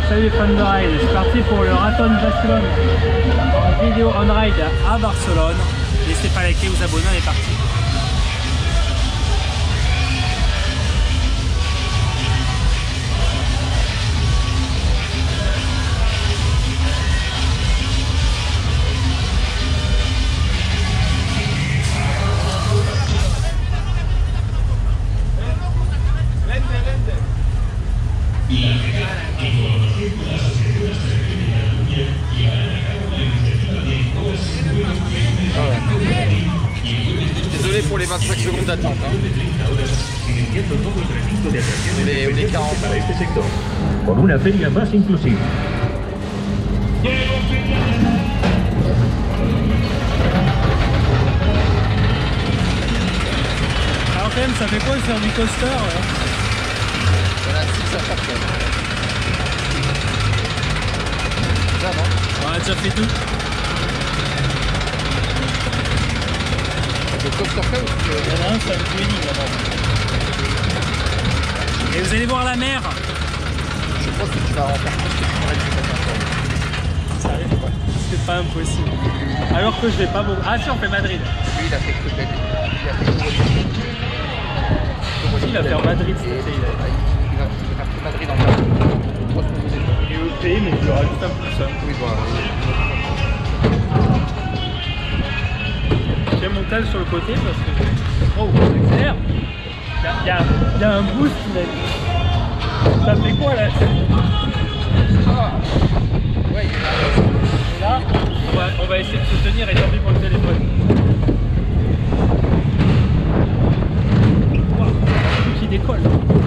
Salut les fans de ride, c'est parti pour le Raton Barcelone en vidéo on ride à Barcelone. N'hésitez pas à liker, vous abonner, on est parti. Désolé pour les 25 secondes d'attente. Les 40. Con una feria más inclusiva. Alors quand même, ça fait quoi de faire du coaster Voilà, 6 à chaque fois. Ça, non? On a déjà fait tout. Le coaster fait ou Il y en a un, c'est un Twinning là-bas. Et vous allez voir la mer. je pense que tu vas en faire plus. Sérieux? C'est pas impossible. Alors que je vais pas beaucoup. Ah si, on fait Madrid. Lui, il a fait que il a fait Il va faire Madrid cet été. Il a fait Madrid en bas. Moi, ce qu'on faisait. Il est EP, mais il y aura juste un plus. Oui, voilà. J'ai mon tel sur le côté parce que... Oh, c'est l'air. Il y a un boost, mec. Ça fait quoi là? Ah. Ouais, Et là, on va essayer de se tenir et tant pis pour le téléphone. Wow, qui décolle.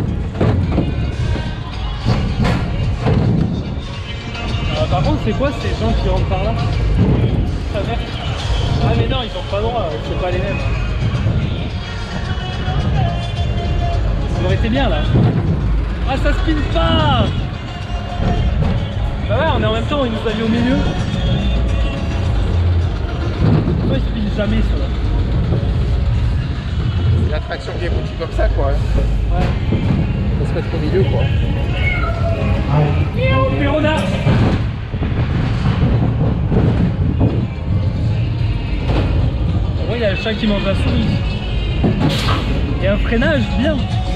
Par contre, c'est quoi ces gens qui rentrent par là? Ah merde. Ah mais non, ils ont pas droit, c'est pas les mêmes. Ça aurait été bien là. Ah, ça spin pas. Bah ouais, on est en même temps, il nous a mis au milieu. Pourquoi il spin jamais ceux-là? c'est l'attraction qui est foutue comme ça, quoi. Ouais. Faut se mettre au milieu, quoi. Pérona. Il y a le chat qui mange la souris. Et un freinage bien.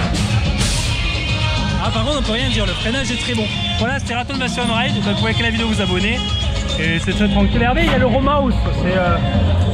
Ah par contre on peut rien dire, le freinage est très bon. Voilà, c'était Raton Barcelone Ride, vous pouvez liker la vidéo, vous abonner. Et c'est très tranquille. Regardez, il y a le Romaus,